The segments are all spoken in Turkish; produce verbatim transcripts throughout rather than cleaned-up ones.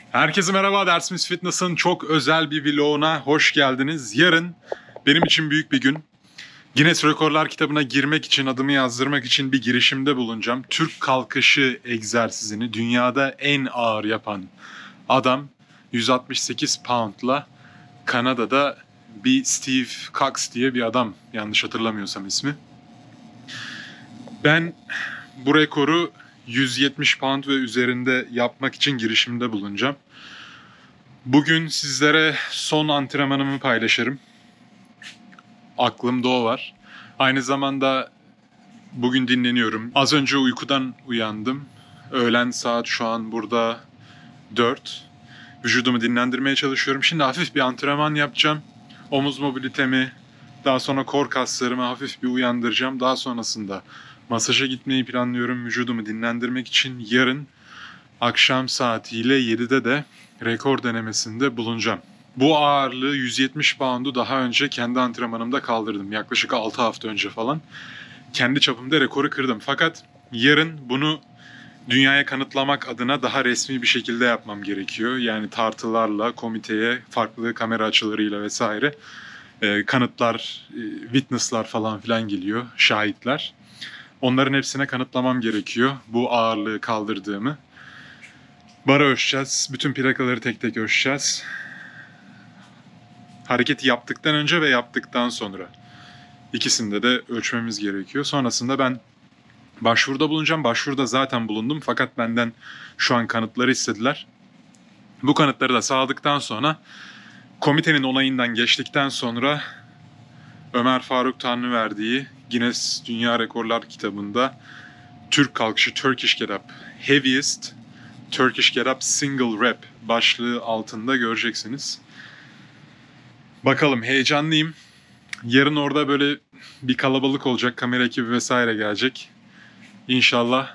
Herkese merhaba, Dersimiz Fitness'ın çok özel bir vloguna hoş geldiniz. Yarın benim için büyük bir gün. Guinness Rekorlar kitabına girmek için, adımı yazdırmak için bir girişimde bulunacağım. Türk kalkışı egzersizini dünyada en ağır yapan adam yüz altmış sekiz poundla Kanada'da bir Steve Cox diye bir adam, yanlış hatırlamıyorsam ismi. Ben bu rekoru yüz yetmiş pound ve üzerinde yapmak için girişimde bulunacağım. Bugün sizlere son antrenmanımı paylaşırım. Aklımda o var. Aynı zamanda bugün dinleniyorum. Az önce uykudan uyandım. Öğlen saat şu an burada dört. Vücudumu dinlendirmeye çalışıyorum. Şimdi hafif bir antrenman yapacağım. Omuz mobilitemi, daha sonra kor kaslarımı hafif bir uyandıracağım. Daha sonrasında masaja gitmeyi planlıyorum vücudumu dinlendirmek için. Yarın akşam saatiyle yedide de rekor denemesinde bulunacağım. Bu ağırlığı yüz yetmiş pound'u daha önce kendi antrenmanımda kaldırdım. Yaklaşık altı hafta önce falan. Kendi çapımda rekoru kırdım. Fakat yarın bunu dünyaya kanıtlamak adına daha resmi bir şekilde yapmam gerekiyor. Yani tartılarla, komiteye, farklı kamera açılarıyla vesaire e, kanıtlar, e, witness'lar falan filan geliyor, şahitler. Onların hepsine kanıtlamam gerekiyor bu ağırlığı kaldırdığımı. Bara ölçeceğiz. Bütün plakaları tek tek ölçeceğiz. Hareketi yaptıktan önce ve yaptıktan sonra. İkisinde de ölçmemiz gerekiyor. Sonrasında ben başvuruda bulunacağım. Başvuruda zaten bulundum. Fakat benden şu an kanıtları istediler. Bu kanıtları da sağladıktan sonra, komitenin onayından geçtikten sonra Ömer Faruk Tanrıverdi'yi Guinness Dünya Rekorlar kitabında Türk kalkışı Turkish Get Up Heaviest Turkish Get Up Single Rep başlığı altında göreceksiniz. Bakalım, heyecanlıyım. Yarın orada böyle bir kalabalık olacak. Kamera ekibi vesaire gelecek. İnşallah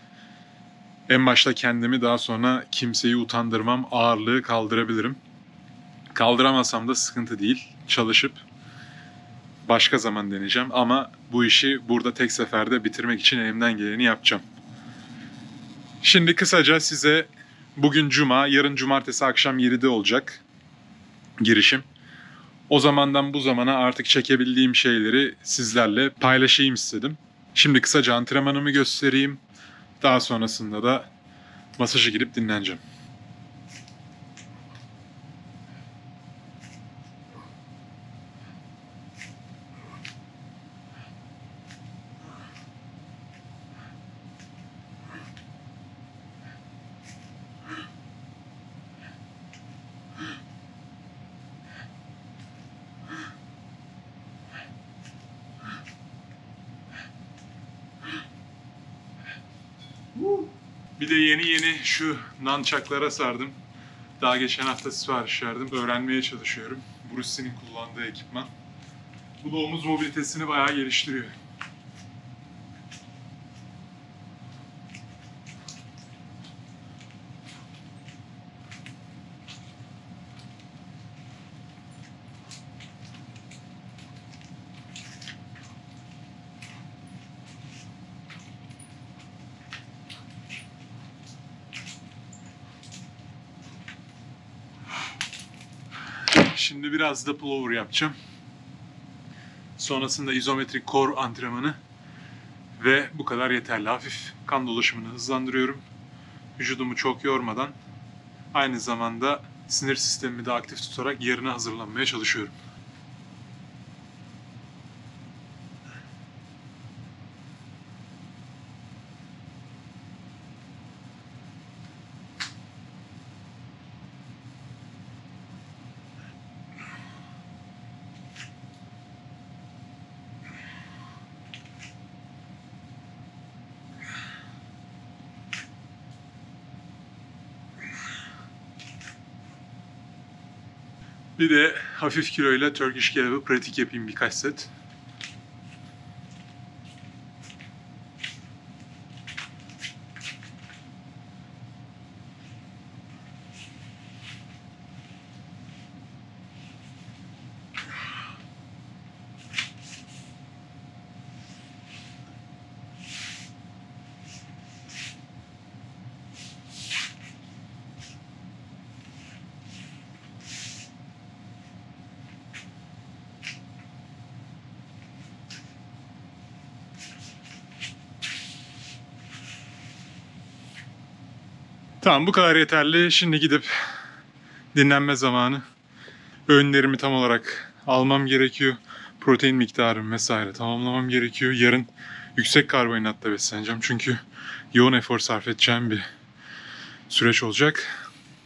en başta kendimi, daha sonra kimseyi utandırmam, ağırlığı kaldırabilirim. Kaldıramasam da sıkıntı değil. Çalışıp başka zaman deneyeceğim. Ama bu işi burada tek seferde bitirmek için elimden geleni yapacağım. Şimdi kısaca size bugün cuma, yarın cumartesi akşam yedide olacak girişim. O zamandan bu zamana artık çekebildiğim şeyleri sizlerle paylaşayım istedim. Şimdi kısaca antrenmanımı göstereyim. Daha sonrasında da masaja girip dinleneceğim. Bir de yeni yeni şu nunchuck'lara sardım. Daha geçen hafta sipariş verdim. Öğrenmeye çalışıyorum. Bruce Lee'nin kullandığı ekipman. Bu da omuz mobilitesini bayağı geliştiriyor. Şimdi biraz da pullover yapacağım. Sonrasında izometrik core antrenmanı ve bu kadar yeterli. Hafif kan dolaşımını hızlandırıyorum. Vücudumu çok yormadan, aynı zamanda sinir sistemimi de aktif tutarak yarına hazırlanmaya çalışıyorum. Bir de hafif kiloyla Turkish Get-Up'ı pratik yapayım birkaç set. Tamam, bu kadar yeterli. Şimdi gidip dinlenme zamanı. Öğünlerimi tam olarak almam gerekiyor. Protein miktarım vesaire tamamlamam gerekiyor. Yarın yüksek karbonhidratla besleneceğim. Çünkü yoğun efor sarf edeceğim bir süreç olacak.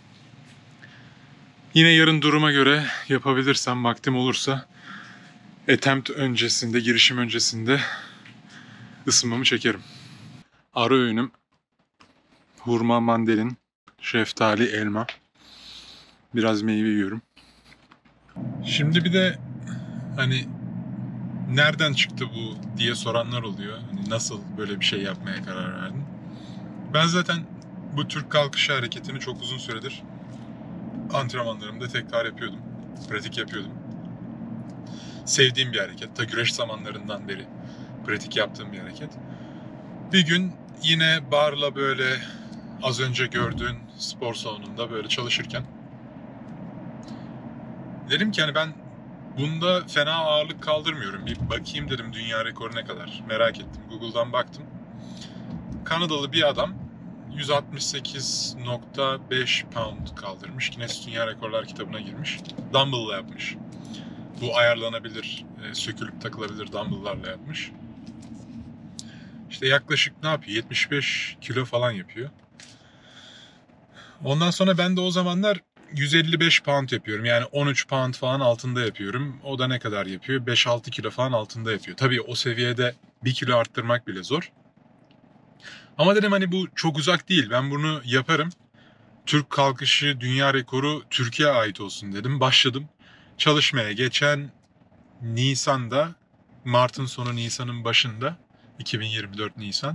Yine yarın duruma göre yapabilirsem, vaktim olursa attempt öncesinde, girişim öncesinde ısınmamı çekerim. Ara öğünüm hurma, mandalin, şeftali, elma. Biraz meyve yiyorum. Şimdi bir de hani nereden çıktı bu diye soranlar oluyor. Hani nasıl böyle bir şey yapmaya karar verdin? Ben zaten bu Türk kalkışı hareketini çok uzun süredir antrenmanlarımda tekrar yapıyordum. Pratik yapıyordum. Sevdiğim bir hareket. Ta güreş zamanlarından beri pratik yaptığım bir hareket. Bir gün yine barla böyle az önce gördüğün spor salonunda böyle çalışırken dedim ki hani ben bunda fena ağırlık kaldırmıyorum. Bir bakayım dedim dünya rekoru ne kadar. Merak ettim. Google'dan baktım. Kanadalı bir adam yüz altmış sekiz nokta beş pound kaldırmış. Guinness Dünya Rekorlar kitabına girmiş. Dumbbell'la yapmış. Bu ayarlanabilir, sökülüp takılabilir dumbbell'larla yapmış. İşte yaklaşık ne yapıyor? yetmiş beş kilo falan yapıyor. Ondan sonra ben de o zamanlar yüz elli beş pound yapıyorum. Yani on üç pound falan altında yapıyorum. O da ne kadar yapıyor? beş altı kilo falan altında yapıyor. Tabii o seviyede bir kilo arttırmak bile zor. Ama dedim hani bu çok uzak değil. Ben bunu yaparım. Türk kalkışı dünya rekoru Türkiye'ye ait olsun dedim. Başladım çalışmaya. Geçen Nisan'da, Mart'ın sonu Nisan'ın başında, iki bin yirmi dört Nisan.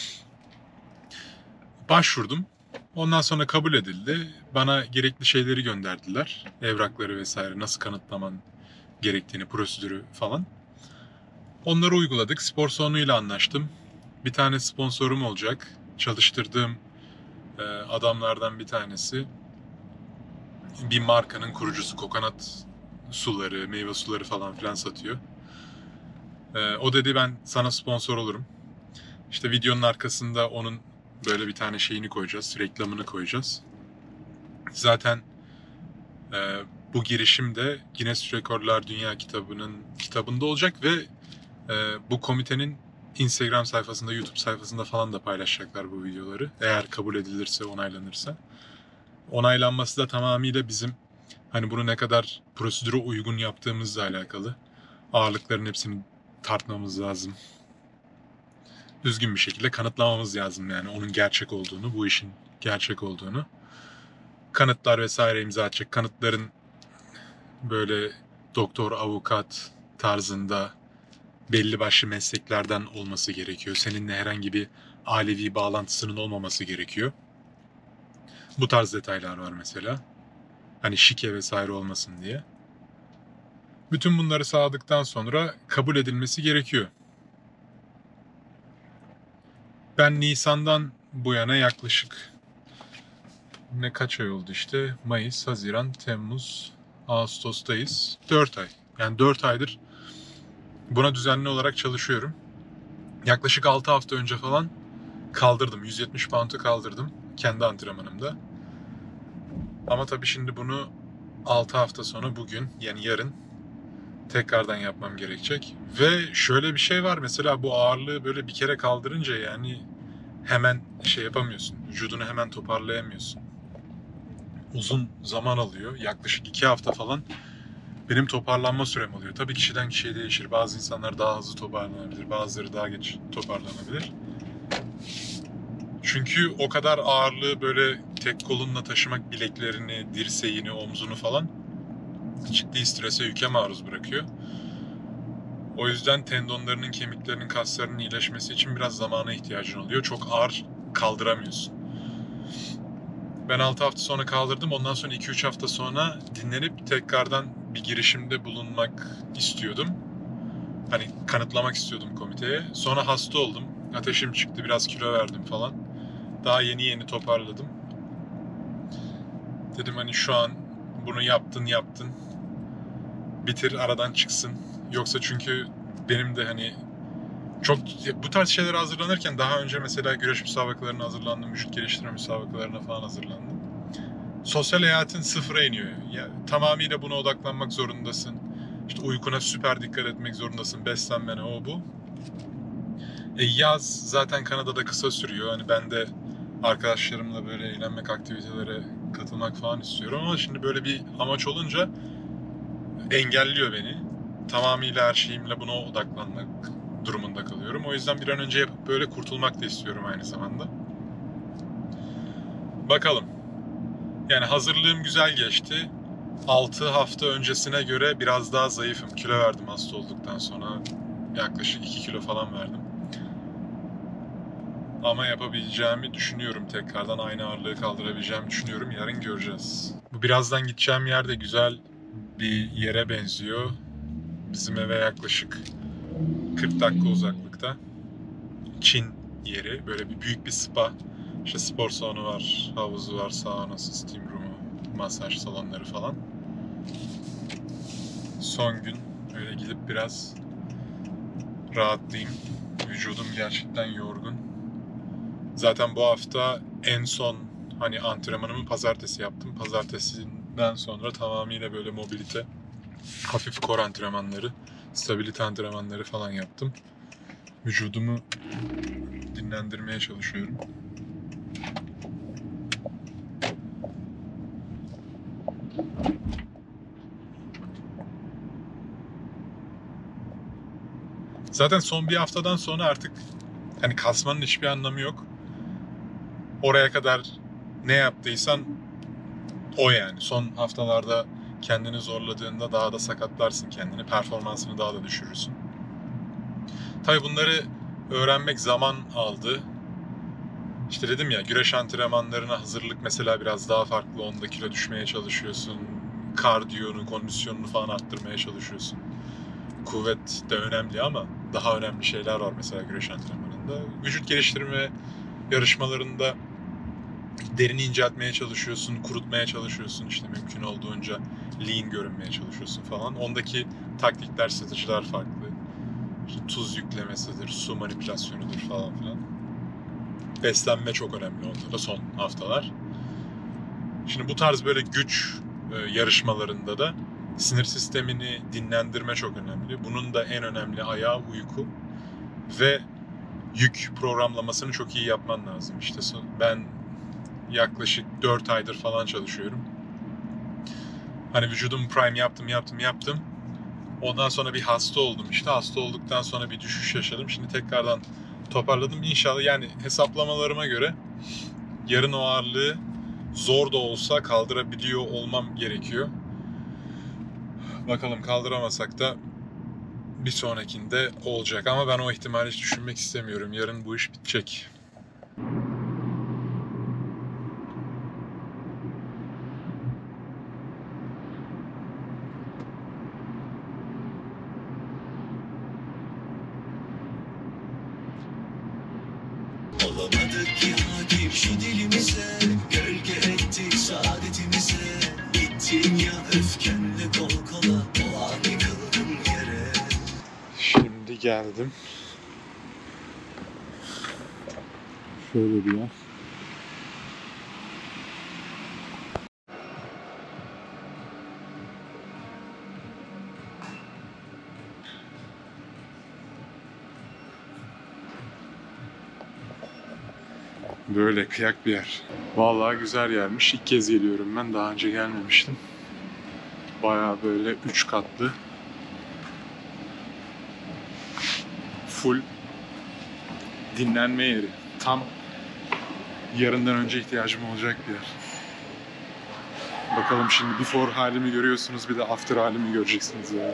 Başvurdum. Ondan sonra kabul edildi. Bana gerekli şeyleri gönderdiler. Evrakları vesaire, nasıl kanıtlaman gerektiğini, prosedürü falan. Onları uyguladık. Spor salonuyla anlaştım. Bir tane sponsorum olacak. Çalıştırdığım e, adamlardan bir tanesi. Bir markanın kurucusu, kokonat suları, meyve suları falan filan satıyor. E, o dedi ben sana sponsor olurum. İşte videonun arkasında onun böyle bir tane şeyini koyacağız, reklamını koyacağız. Zaten e, bu girişim de Guinness Rekorlar Dünya Kitabı'nın kitabında olacak ve e, bu komitenin Instagram sayfasında, YouTube sayfasında falan da paylaşacaklar bu videoları. Eğer kabul edilirse, onaylanırsa. Onaylanması da tamamıyla bizim hani bunu ne kadar prosedüre uygun yaptığımızla alakalı. Ağırlıkların hepsini tartmamız lazım. Düzgün bir şekilde kanıtlamamız lazım yani onun gerçek olduğunu, bu işin gerçek olduğunu. Kanıtlar vesaire imza atacak. Kanıtların böyle doktor, avukat tarzında belli başlı mesleklerden olması gerekiyor. Seninle herhangi bir ailevi bağlantısının olmaması gerekiyor. Bu tarz detaylar var mesela. Hani şike vesaire olmasın diye. Bütün bunları sağladıktan sonra kabul edilmesi gerekiyor. Ben Nisan'dan bu yana yaklaşık ne kaç ay oldu işte? Mayıs, Haziran, Temmuz, Ağustos'tayız. dört ay. Yani dört aydır buna düzenli olarak çalışıyorum. Yaklaşık altı hafta önce falan kaldırdım. yüz yetmiş pound'u kaldırdım kendi antrenmanımda. Ama tabii şimdi bunu altı hafta sonra bugün yani yarın tekrardan yapmam gerekecek. Ve şöyle bir şey var mesela bu ağırlığı böyle bir kere kaldırınca yani hemen şey yapamıyorsun. Vücudunu hemen toparlayamıyorsun. Uzun zaman alıyor. Yaklaşık iki hafta falan benim toparlanma sürem oluyor. Tabii kişiden kişiye değişir. Bazı insanlar daha hızlı toparlanabilir. Bazıları daha geç toparlanabilir. Çünkü o kadar ağırlığı böyle tek kolunla taşımak bileklerini, dirseğini, omzunu falan ciddi strese, yüke maruz bırakıyor. O yüzden tendonlarının, kemiklerinin, kaslarının iyileşmesi için biraz zamana ihtiyacın oluyor. Çok ağır kaldıramıyorsun. Ben altı hafta sonra kaldırdım. Ondan sonra iki üç hafta sonra dinlenip tekrardan bir girişimde bulunmak istiyordum. Hani kanıtlamak istiyordum komiteye. Sonra hasta oldum. Ateşim çıktı. Biraz kilo verdim falan. Daha yeni yeni toparladım. Dedim hani şu an bunu yaptın yaptın. Bitir aradan çıksın. Yoksa çünkü benim de hani Çok bu tarz şeylere hazırlanırken daha önce mesela güreş müsabakalarına hazırlandım, vücut geliştirme müsabakalarına falan hazırlandım. Sosyal hayatın sıfıra iniyor. Yani tamamıyla buna odaklanmak zorundasın. İşte uykuna süper dikkat etmek zorundasın. Beslenmene, o bu. E, yaz zaten Kanada'da kısa sürüyor. Hani ben de arkadaşlarımla böyle eğlenmek, aktivitelere katılmak falan istiyorum. Ama şimdi böyle bir amaç olunca engelliyor beni. Tamamıyla her şeyimle buna odaklanmak durumunda kalıyorum. O yüzden bir an önce yapıp böyle kurtulmak da istiyorum aynı zamanda. Bakalım. Yani hazırlığım güzel geçti. altı hafta öncesine göre biraz daha zayıfım. Kilo verdim hasta olduktan sonra. Yaklaşık iki kilo falan verdim. Ama yapabileceğimi düşünüyorum tekrardan. Aynı ağırlığı kaldırabileceğimi düşünüyorum. Yarın göreceğiz. Bu birazdan gideceğim yer de güzel bir yere benziyor. Bizim eve yaklaşık kırk dakika uzaklıkta. Çin yeri. Böyle bir büyük bir spa. İşte spor salonu var, havuzu var, saunası, steam room'u, masaj salonları falan. Son gün öyle gidip biraz rahatlayayım. Vücudum gerçekten yorgun. Zaten bu hafta en son hani antrenmanımı pazartesi yaptım. Pazartesinden sonra tamamıyla böyle mobilite, hafif core antrenmanları, stabilite antrenmanları falan yaptım. Vücudumu dinlendirmeye çalışıyorum. Zaten son bir haftadan sonra artık hani kasmanın hiçbir anlamı yok. Oraya kadar ne yaptıysan o yani. Son haftalarda kendini zorladığında daha da sakatlarsın kendini. Performansını daha da düşürürsün. Tabii bunları öğrenmek zaman aldı. İşte dedim ya, güreş antrenmanlarına hazırlık mesela biraz daha farklı. Onda kilo düşmeye çalışıyorsun. Kardiyonu, kondisyonunu falan arttırmaya çalışıyorsun. Kuvvet de önemli ama daha önemli şeyler var mesela güreş antrenmanında. Vücut geliştirme yarışmalarında derini inceltmeye çalışıyorsun, kurutmaya çalışıyorsun, işte mümkün olduğunca lean görünmeye çalışıyorsun falan. Ondaki taktikler, stratejiler farklı. İşte tuz yüklemesidir, su manipülasyonudur falan filan. Beslenme çok önemli onda da son haftalar. Şimdi bu tarz böyle güç e, yarışmalarında da sinir sistemini dinlendirme çok önemli. Bunun da en önemli ayağı uyku ve yük programlamasını çok iyi yapman lazım. İşte ben yaklaşık dört aydır falan çalışıyorum. Hani vücudum prime yaptım yaptım yaptım. Ondan sonra bir hasta oldum işte. Hasta olduktan sonra bir düşüş yaşadım. Şimdi tekrardan toparladım. İnşallah yani hesaplamalarıma göre yarın o ağırlığı zor da olsa kaldırabiliyor olmam gerekiyor. Bakalım, kaldıramasak da bir sonrakinde olacak. Ama ben o ihtimali hiç düşünmek istemiyorum. Yarın bu iş bitecek. Olamadık ki hakim şu dilimize, gölge etti saadetimize. Gittin ya öfkenle kol kola, o an yıkıldım yere. Şimdi geldim. Şöyle bir yer. Böyle kıyak bir yer. Vallahi güzel yermiş. İlk kez geliyorum ben. Daha önce gelmemiştim. Bayağı böyle üç katlı. Full dinlenme yeri. Tam yarından önce ihtiyacım olacak bir yer. Bakalım, şimdi before halimi görüyorsunuz, bir de after halimi göreceksiniz yani.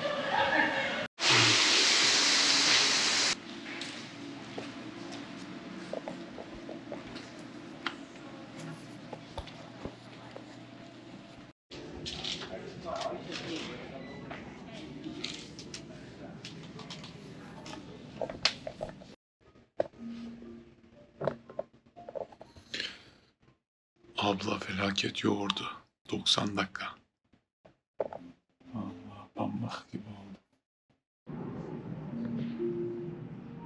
Abla felaket yoğurdu. doksan dakika. Allah, pamuk gibi oldu.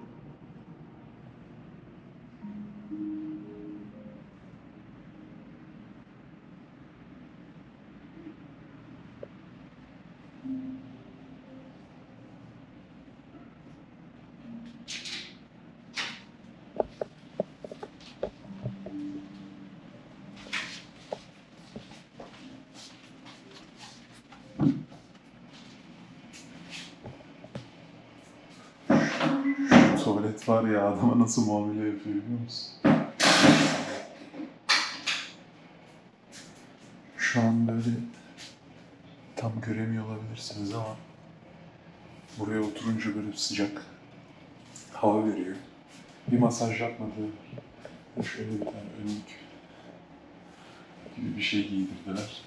Set var ya, adama nasıl muamele yapıyor biliyor musun? Şu an böyle tam göremiyor olabilirsiniz ama buraya oturunca böyle sıcak hava veriyor. Bir masaj yapmadı. Şöyle bir tane önlük gibi bir şey giydirdiler.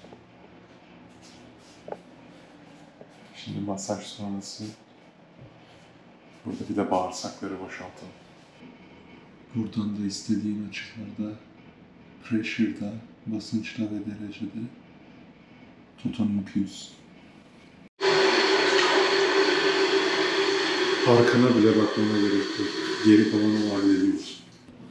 Şimdi masaj sonrası burada bir de bağırsakları boşaltalım. Buradan da istediğin açılarda, pressure'da, basınçta ve derecede tutan öküz. Arkana bile bakmana gerek yok. Geri kalanı hallediyoruz.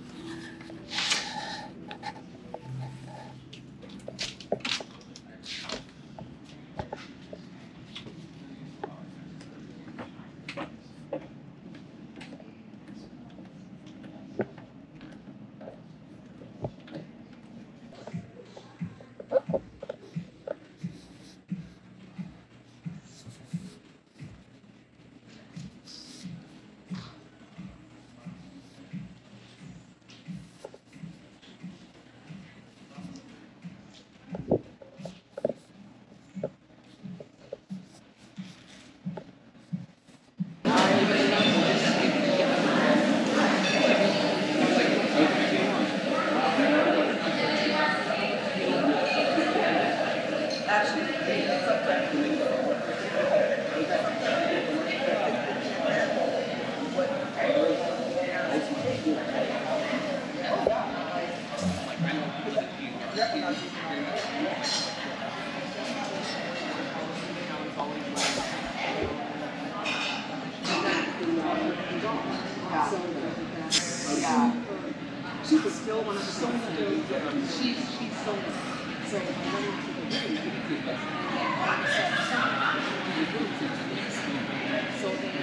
She was still one of the songs that she she's so so I went into the room and I said something so then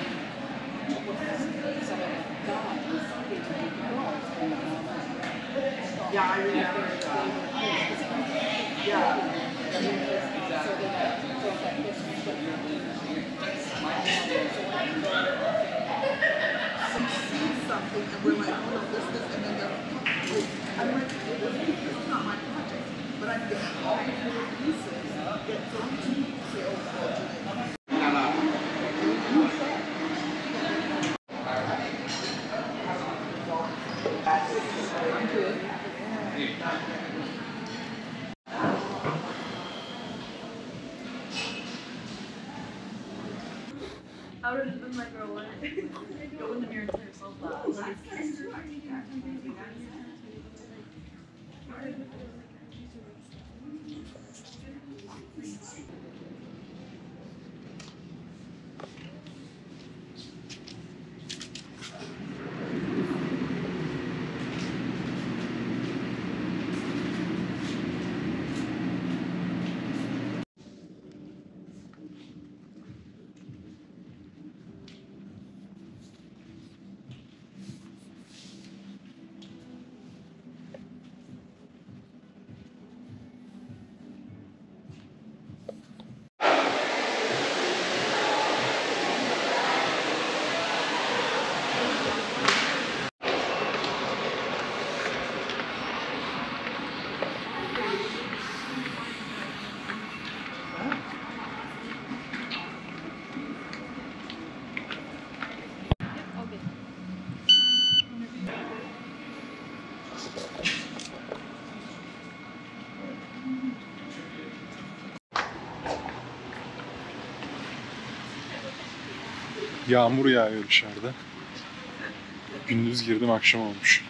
so God was speaking to the girls and yeah I remember yeah so then so that this something and we're like, oh no, this, this, and then they're like, I'm like, this is not my project, but I get all the little pieces get thrown to me to say, oh, well, Julie. I'm good. I would have just been like, girl, what? Go in the mirror and tell yourself that. Yağmur yağıyor dışarıda. Gündüz girdim, akşam olmuş.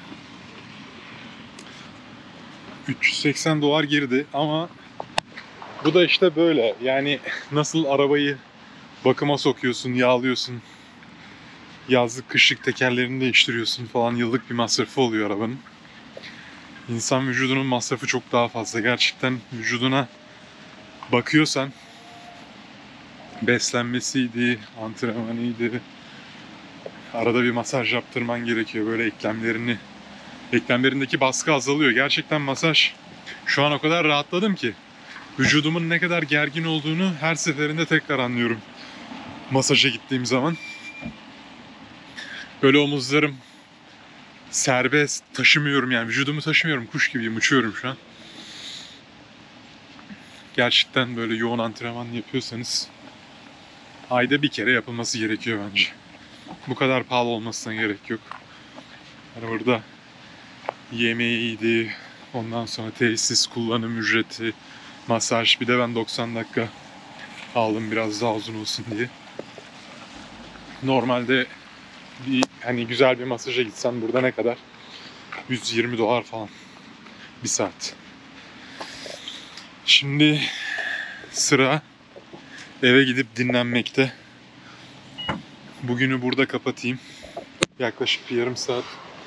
üç yüz seksen dolar girdi ama bu da işte böyle. Yani nasıl arabayı bakıma sokuyorsun, yağlıyorsun, yazlık kışlık tekerlerini değiştiriyorsun falan, yıllık bir masrafı oluyor arabanın. İnsan vücudunun masrafı çok daha fazla. Gerçekten vücuduna bakıyorsan, beslenmesiydi, antrenmanıydı, arada bir masaj yaptırman gerekiyor. Böyle eklemlerini, eklemlerindeki baskı azalıyor. Gerçekten masaj, şu an o kadar rahatladım ki vücudumun ne kadar gergin olduğunu her seferinde tekrar anlıyorum masaja gittiğim zaman. Böyle omuzlarım serbest, taşımıyorum yani vücudumu taşımıyorum, kuş gibiyim, uçuyorum şu an. Gerçekten böyle yoğun antrenman yapıyorsanız ayda bir kere yapılması gerekiyor bence. Bu kadar pahalı olmasına gerek yok. Hani burada yemeğiydi, ondan sonra tesis, kullanım ücreti, masaj. Bir de ben doksan dakika aldım biraz daha uzun olsun diye. Normalde bir hani güzel bir masaja gitsen burada ne kadar? yüz yirmi dolar falan. Bir saat. Şimdi sıra eve gidip dinlenmekte. Bugünü burada kapatayım. Yaklaşık bir yarım saat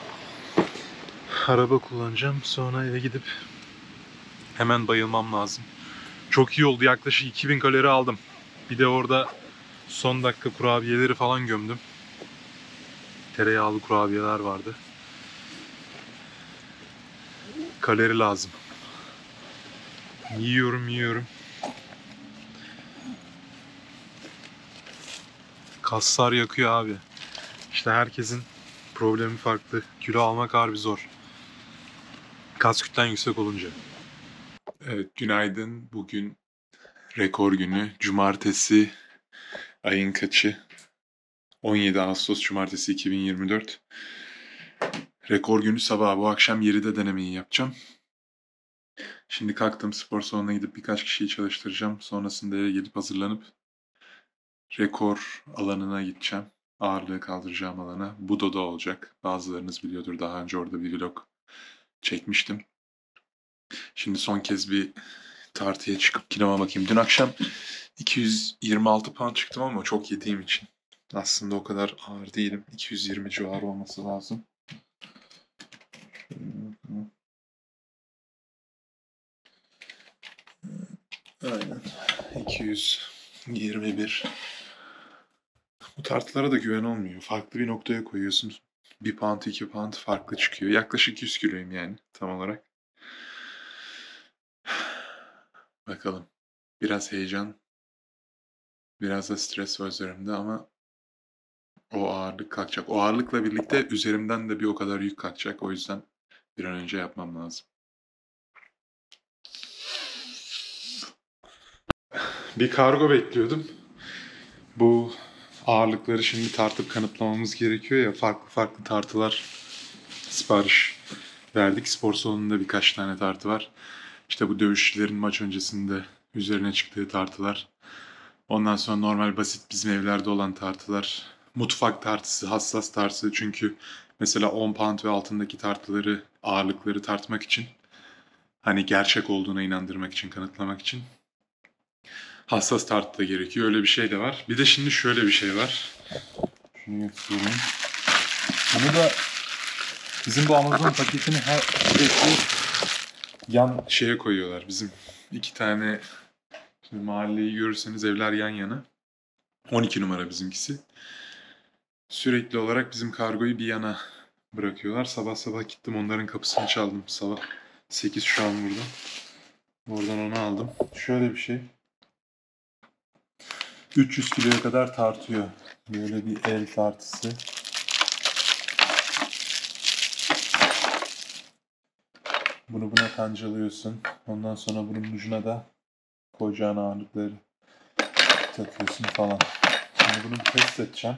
araba kullanacağım. Sonra eve gidip hemen bayılmam lazım. Çok iyi oldu. Yaklaşık iki bin kalori aldım. Bir de orada son dakika kurabiyeleri falan gömdüm. Tereyağlı kurabiyeler vardı. Kalori lazım. Yiyorum yiyorum. Kaslar yakıyor abi. İşte herkesin problemi farklı. Kilo almak harbi zor. Kas kütlen yüksek olunca. Evet, günaydın. Bugün rekor günü. Cumartesi ayın kaçı? on yedi Ağustos Cumartesi iki bin yirmi dört. Rekor günü sabah. Bu akşam yedide denemeyi yapacağım. Şimdi kalktım, spor salonuna gidip birkaç kişiyi çalıştıracağım. Sonrasında eve gelip hazırlanıp rekor alanına gideceğim. Ağırlığı kaldıracağım alana. Budo'da olacak. Bazılarınız biliyordur, daha önce orada bir vlog çekmiştim. Şimdi son kez bir tartıya çıkıp kiloma bakayım. Dün akşam iki yüz yirmi altı pound çıktım ama çok yediğim için. Aslında o kadar ağır değilim. iki yüz yirmi civarı olması lazım. Aynen. iki yüz yirmi bir. Bu tartılara da güven olmuyor. Farklı bir noktaya koyuyorsun. Bir pound, iki pound farklı çıkıyor. Yaklaşık yüz kiloyum yani tam olarak. Bakalım. Biraz heyecan, biraz da stres var üzerimde ama o ağırlık kalkacak. O ağırlıkla birlikte üzerimden de bir o kadar yük kalkacak. O yüzden bir an önce yapmam lazım. Bir kargo bekliyordum. Bu ağırlıkları şimdi tartıp kanıtlamamız gerekiyor ya. Farklı farklı tartılar sipariş verdik. Spor salonunda birkaç tane tartı var. İşte bu dövüşçülerin maç öncesinde üzerine çıktığı tartılar. Ondan sonra normal basit bizim evlerde olan tartılar. Mutfak tartısı, hassas tartısı. Çünkü mesela on pound ve altındaki tartıları, ağırlıkları tartmak için, hani gerçek olduğuna inandırmak için, kanıtlamak için hassas tartı da gerekiyor. Öyle bir şey de var. Bir de şimdi şöyle bir şey var. Şunu göstereyim. Bunu da bizim bu Amazon paketini her sürekli yan şeye koyuyorlar. Bizim iki tane, şimdi mahalleyi görürseniz evler yan yana. on iki numara bizimkisi. Sürekli olarak bizim kargoyu bir yana bırakıyorlar. Sabah sabah gittim, onların kapısını çaldım. Sabah sekiz şu an burada. Oradan onu aldım. Şöyle bir şey. üç yüz kiloya kadar tartıyor. Böyle bir el tartısı. Bunu buna kancalıyorsun. Ondan sonra bunun ucuna da koyacağın ağırlıkları takıyorsun falan. Şimdi bunu bir test edeceğim.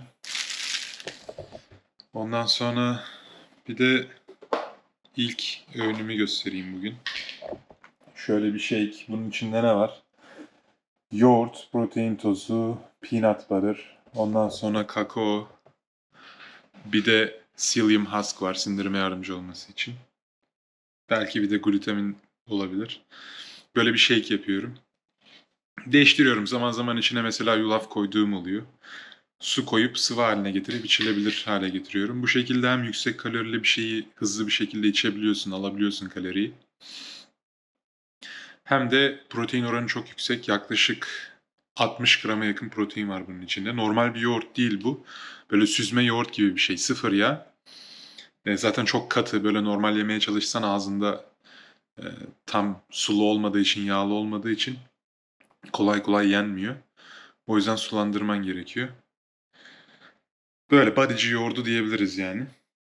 Ondan sonra bir de ilk öğünümü göstereyim bugün. Şöyle bir shake. Bunun içinde ne var? Yoğurt, protein tozu, peanut butter, ondan sonra kakao, bir de psyllium husk var sindirime yardımcı olması için. Belki bir de glutamin olabilir. Böyle bir shake yapıyorum. Değiştiriyorum. Zaman zaman içine mesela yulaf koyduğum oluyor. Su koyup sıvı haline getirip içilebilir hale getiriyorum. Bu şekilde hem yüksek kalorili bir şeyi hızlı bir şekilde içebiliyorsun, alabiliyorsun kaloriyi. Hem de protein oranı çok yüksek. Yaklaşık altmış grama yakın protein var bunun içinde. Normal bir yoğurt değil bu. Böyle süzme yoğurt gibi bir şey. Sıfır yağ. E, zaten çok katı. Böyle normal yemeye çalışsan ağzında e, tam sulu olmadığı için, yağlı olmadığı için kolay kolay yenmiyor. O yüzden sulandırman gerekiyor. Böyle bodyci yoğurdu diyebiliriz yani.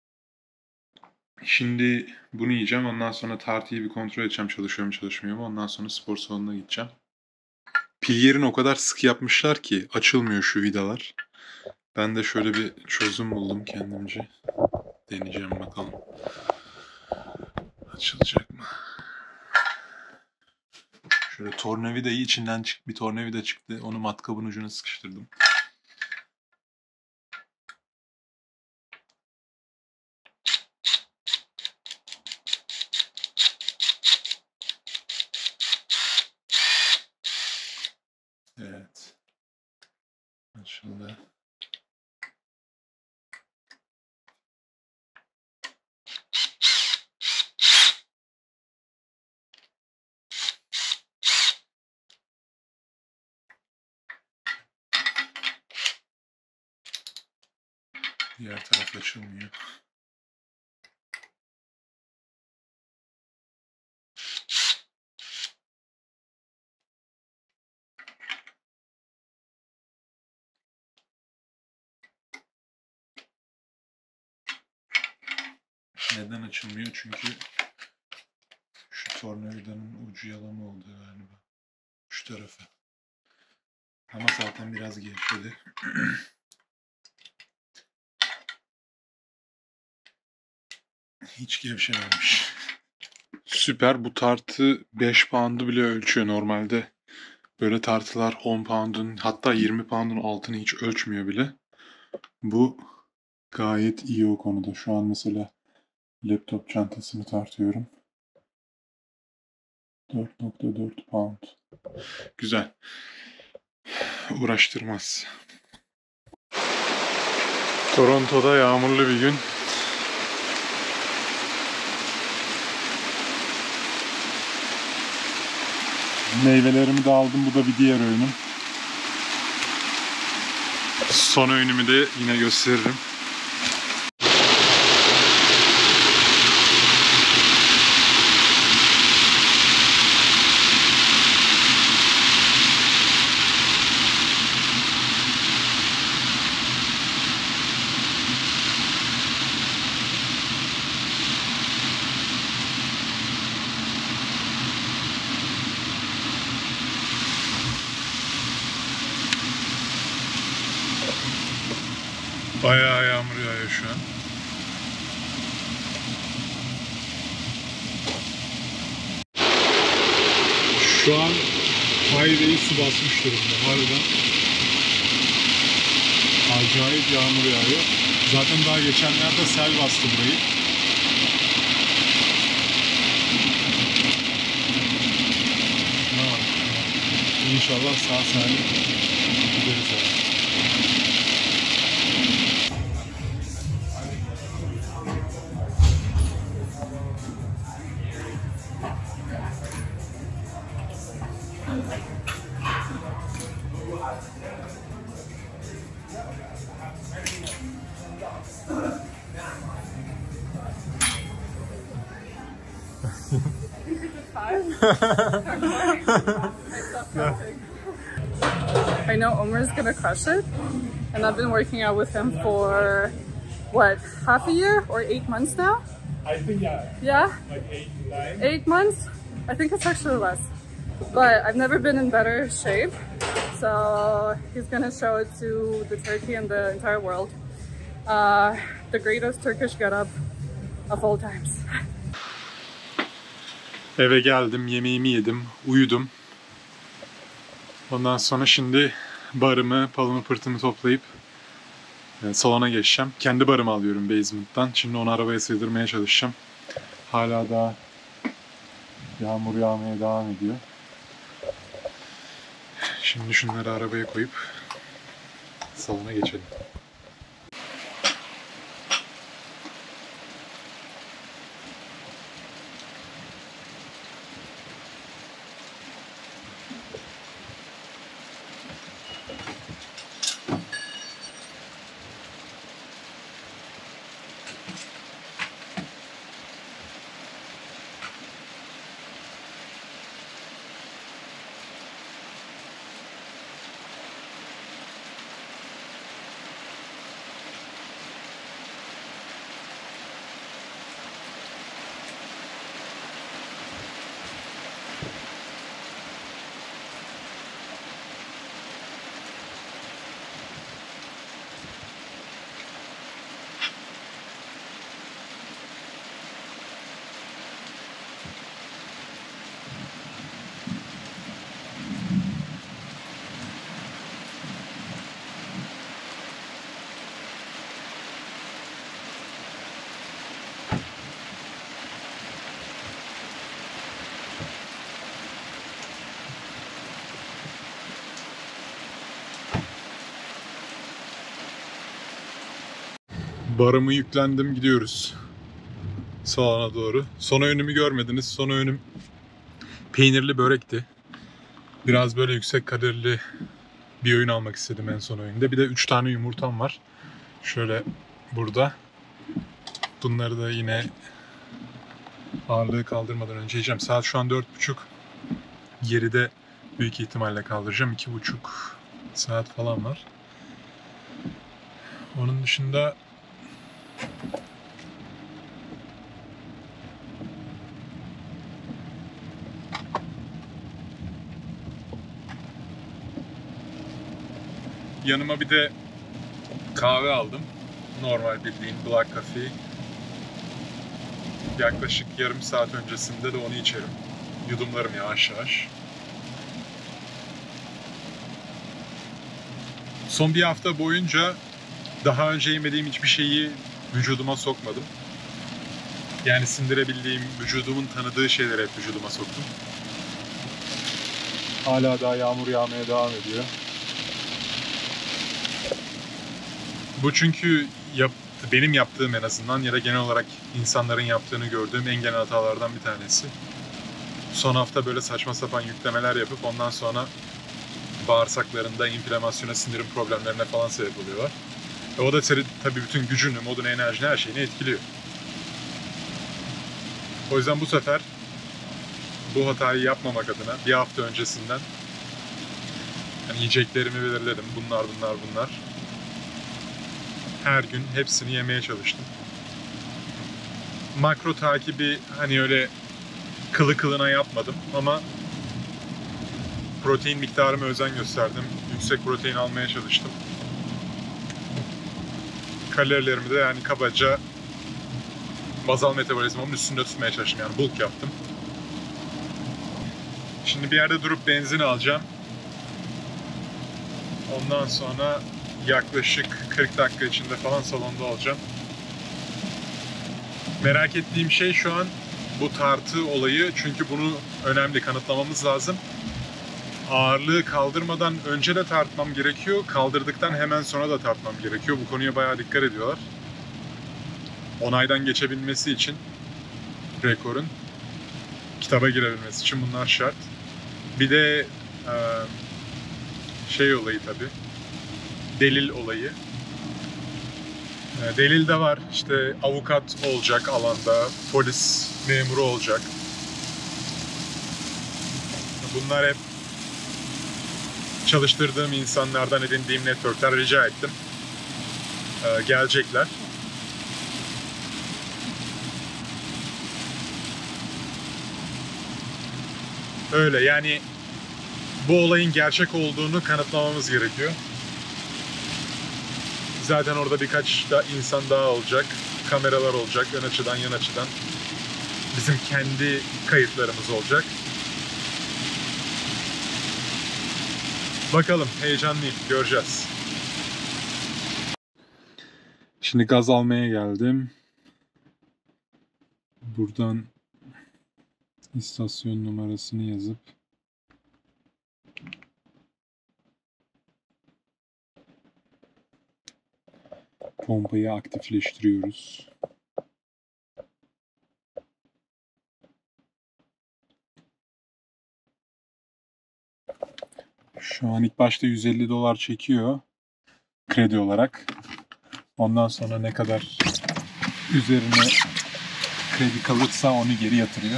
Şimdi bunu yiyeceğim. Ondan sonra tartıyı bir kontrol edeceğim. Çalışıyor mu çalışmıyor mu. Ondan sonra spor salonuna gideceğim. Pil yerini o kadar sık yapmışlar ki açılmıyor şu vidalar. Ben de şöyle bir çözüm buldum kendimce. Deneyeceğim bakalım. Açılacak mı? Şöyle tornavidayı içinden çık bir tornavida çıktı. Onu matkabın ucuna sıkıştırdım. Evet. Açıldı. Diğer taraf açılmıyor. Neden açılmıyor? Çünkü şu tornavidanın ucu yalama oldu galiba. Şu tarafı. Ama zaten biraz gevşedi. Hiç gevşememiş. Süper. Bu tartı beş pound'u bile ölçüyor normalde. Böyle tartılar on pound'un hatta yirmi pound'un altını hiç ölçmüyor bile. Bu gayet iyi o konuda. Şu an mesela laptop çantasını tartıyorum. dört nokta dört pound. Güzel. Uğraştırmaz. Toronto'da yağmurlu bir gün. Meyvelerimi de aldım. Bu da bir diğer öğünüm. Son öğünümü de yine gösteririm. Bayağı yağmur yağıyor şu an. Şu an highway'i su basmış durumda. Harbiden acayip yağmur yağıyor. Zaten daha geçenlerde sel bastı burayı. İnşallah sağ salim gideriz abi. I know Omar's gonna crush it, and I've been working out with him for what, half a year or eight months now? I think yeah, Yeah, like eight, nine. eight months. I think it's actually less, but I've never been in better shape. So he's gonna show it to the Turkey and the entire world. Uh, the greatest Turkish getup of all times. Eve geldim, yemeğimi yedim, uyudum. Ondan sonra şimdi barımı, palımı pırtımı toplayıp e, salona geçeceğim. Kendi barımı alıyorum basement'tan. Şimdi onu arabaya sığdırmaya çalışacağım. Hala daha yağmur yağmaya devam ediyor. Şimdi şunları arabaya koyup salona geçelim. Barımı yüklendim, gidiyoruz salona doğru. Son öğünümü görmediniz. Son öğünüm peynirli börekti. Biraz böyle yüksek kalorili bir öğün almak istedim en son öğünde. Bir de üç tane yumurtam var. Şöyle burada. Bunları da yine ağırlığı kaldırmadan önce yiyeceğim. Saat şu an dört buçuk. Geride büyük ihtimalle kaldıracağım. iki buçuk saat falan var. Onun dışında yanıma bir de kahve aldım. Normal bildiğin black coffee. Yaklaşık yarım saat öncesinde de onu içerim. Yudumlarım yavaş yavaş. Son bir hafta boyunca daha önce yemediğim hiçbir şeyi vücuduma sokmadım. Yani sindirebildiğim, vücudumun tanıdığı şeyleri hep vücuduma soktum. Hala daha yağmur yağmaya devam ediyor. Bu çünkü yap, benim yaptığım en azından ya da genel olarak insanların yaptığını gördüğüm en genel hatalardan bir tanesi. Son hafta böyle saçma sapan yüklemeler yapıp ondan sonra bağırsaklarında inflamasyona, sindirim problemlerine falan sebep oluyorlar. E o da tabii bütün gücünü, modunu, enerjini, her şeyini etkiliyor. O yüzden bu sefer bu hatayı yapmamak adına bir hafta öncesinden yani yiyeceklerimi belirledim. Bunlar, bunlar, bunlar. Her gün hepsini yemeye çalıştım. Makro takibi hani öyle kılı kılına yapmadım ama protein miktarıma özen gösterdim. Yüksek protein almaya çalıştım. Kalorilerimi de yani kabaca bazal metabolizmamın üstünde tutmaya çalıştım. Yani bulk yaptım. Şimdi bir yerde durup benzin alacağım. Ondan sonra yaklaşık kırk dakika içinde falan salonda olacağım. Merak ettiğim şey şu an bu tartı olayı. Çünkü bunu önemli kanıtlamamız lazım. Ağırlığı kaldırmadan önce de tartmam gerekiyor. Kaldırdıktan hemen sonra da tartmam gerekiyor. Bu konuya bayağı dikkat ediyorlar. Onaydan geçebilmesi için rekorun kitaba girebilmesi için bunlar şart. Bir de şey olayı tabii. Delil olayı. Delil de var. İşte avukat olacak alanda, polis memuru olacak. Bunlar hep çalıştırdığım insanlardan edindiğim network'ten rica ettim. Ee, gelecekler. Öyle yani bu olayın gerçek olduğunu kanıtlamamız gerekiyor. Zaten orada birkaç da insan daha olacak. Kameralar olacak. Ön açıdan, yan açıdan. Bizim kendi kayıtlarımız olacak. Bakalım. Heyecanlıyım. Göreceğiz. Şimdi gaz almaya geldim. Buradan istasyon numarasını yazıp pompayı aktifleştiriyoruz. Şu an ilk başta yüz elli dolar çekiyor kredi olarak. Ondan sonra ne kadar üzerine kredi kalırsa onu geri yatırıyor.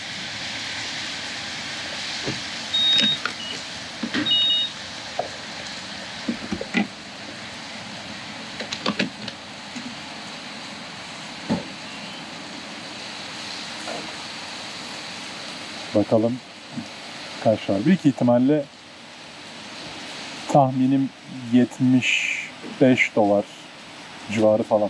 Bakalım kaç var. Büyük ihtimalle tahminim yetmiş beş dolar civarı falan.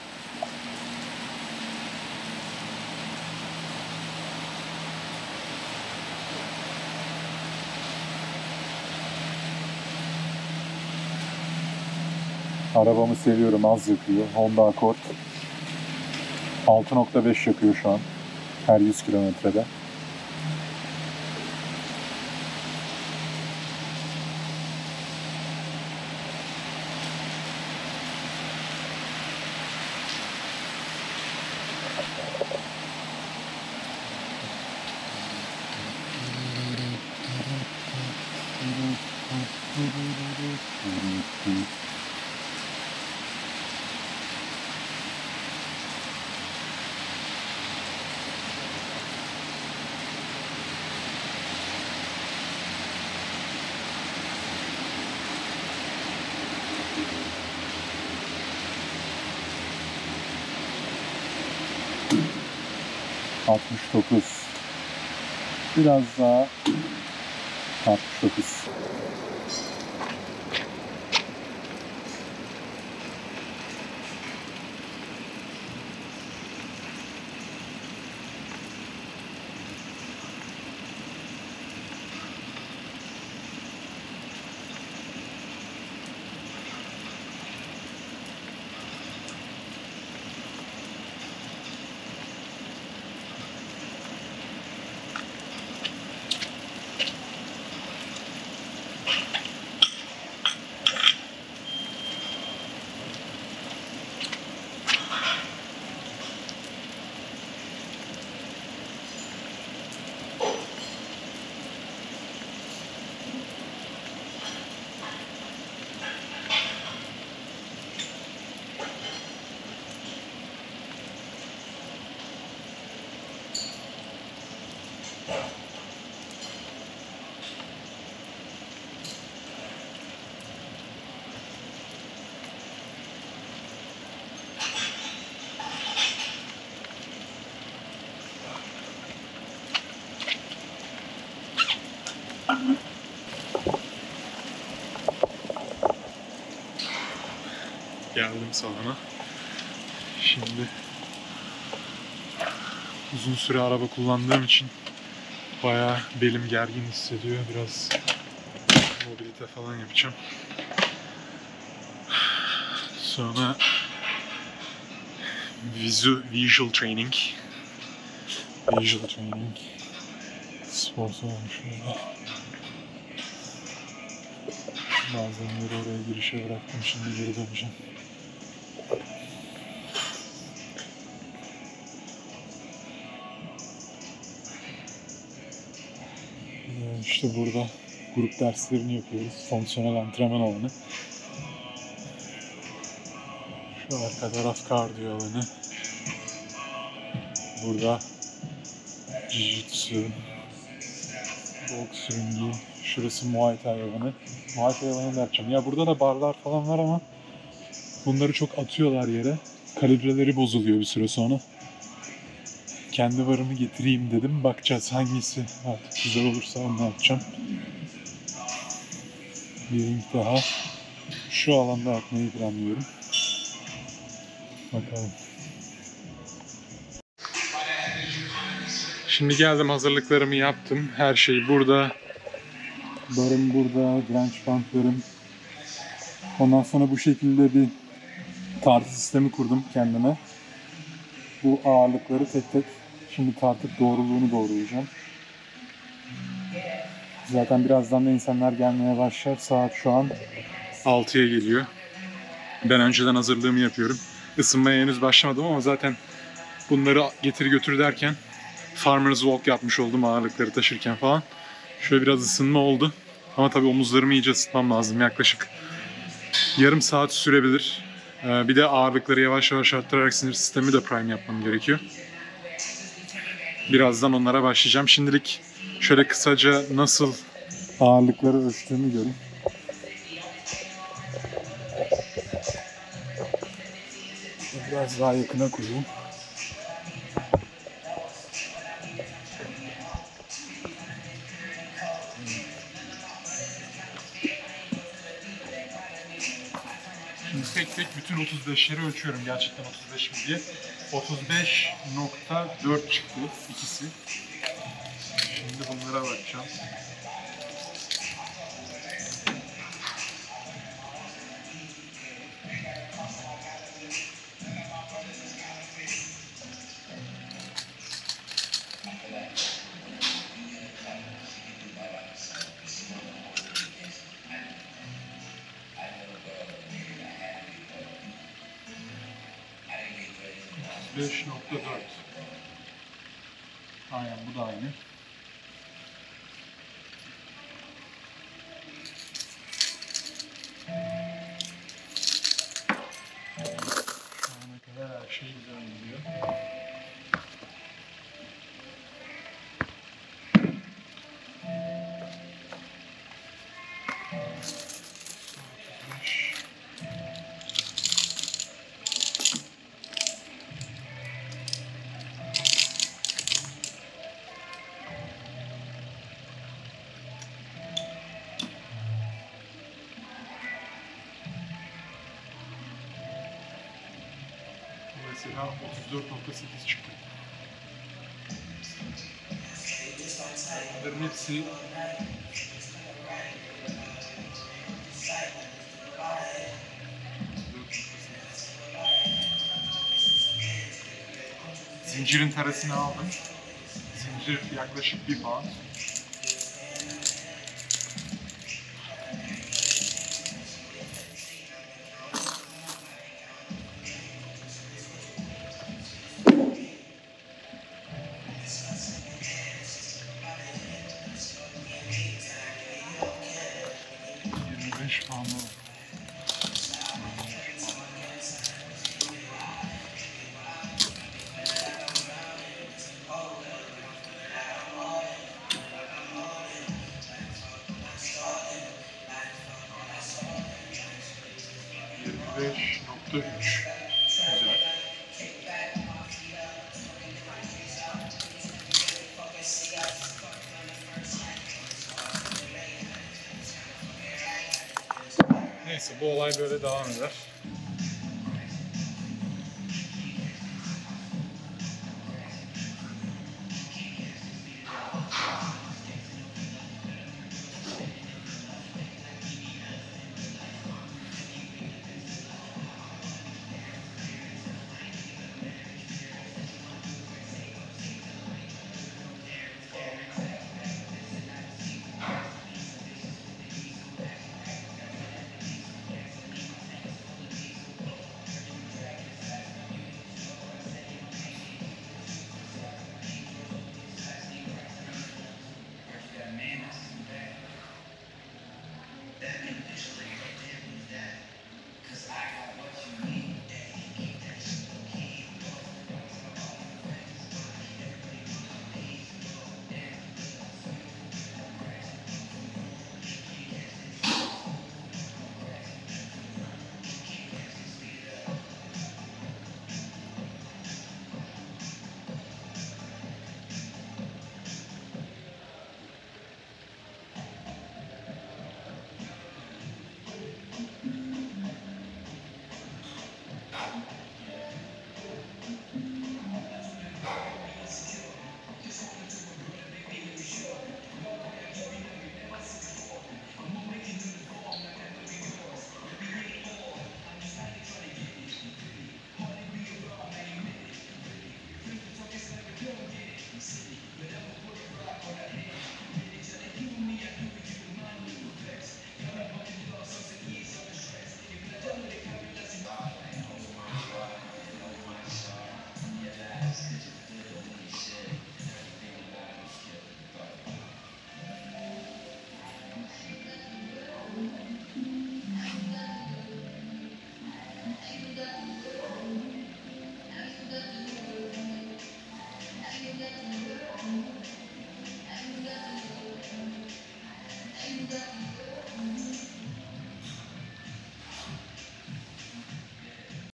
Arabamı seviyorum, az yakıyor. Honda Accord. altı nokta beş yakıyor şu an. Her yüz kilometrede. altmış dokuz. Biraz daha. altmış dokuz. Geldim salona. Şimdi uzun süre araba kullandığım için bayağı belim gergin hissediyor. Biraz mobilite falan yapacağım. Sonra visu, visual training. Visual training. Spor salonu şöyle. Malzemeleri oraya girişe bıraktım. Şimdi geri döneceğim. İşte burada grup derslerini yapıyoruz. Fonksiyonel antrenman alanı. Şu arka taraf kardiyo alanı. Burada jiu-jitsu, boks ringi. Şurası Muay Thai alanı. Muay Thai alanı da yapacağım. Ya burada da barlar falan var ama bunları çok atıyorlar yere. Kalibreleri bozuluyor bir süre sonra. Kendi varımı getireyim dedim. Bakacağız hangisi artık güzel olursa onu yapacağım. Bir ring daha. Şu alanda atmayı planlıyorum. Bakalım. Şimdi geldim, hazırlıklarımı yaptım. Her şey burada. Barım burada, direnç bantlarım. Ondan sonra bu şekilde bir tartı sistemi kurdum kendime. Bu ağırlıkları tek tek şimdi tartıp doğruluğunu doğrulayacağım. Zaten birazdan da insanlar gelmeye başlar. Saat şu an altıya geliyor. Ben önceden hazırlığımı yapıyorum. Isınmaya henüz başlamadım ama zaten bunları getir götür derken Farmer's Walk yapmış oldum ağırlıkları taşırken falan. Şöyle biraz ısınma oldu. Ama tabii omuzlarımı iyice ısıtmam lazım. Yaklaşık yarım saat sürebilir. Bir de ağırlıkları yavaş yavaş arttırarak sinir sistemi de prime yapmam gerekiyor. Birazdan onlara başlayacağım. Şimdilik şöyle kısaca nasıl ağırlıkları ölçtüğümü görün. Biraz daha yakına koyayım. Şimdi tek tek bütün otuz beşleri ölçüyorum. Gerçekten otuz beş mi diye. otuz beş nokta dört çıktı ikisi. Şimdi bunlara bakacağım. beş nokta dört. Aynen, bu da aynı. Mesela otuz dört nokta sekiz çıktı. Bunların hepsi zincirin teresini aldım. Zincir yaklaşık bir pound. yirmi beş pound. yirmi beş nokta üç. Güzel. Neyse bu olay böyle devam eder.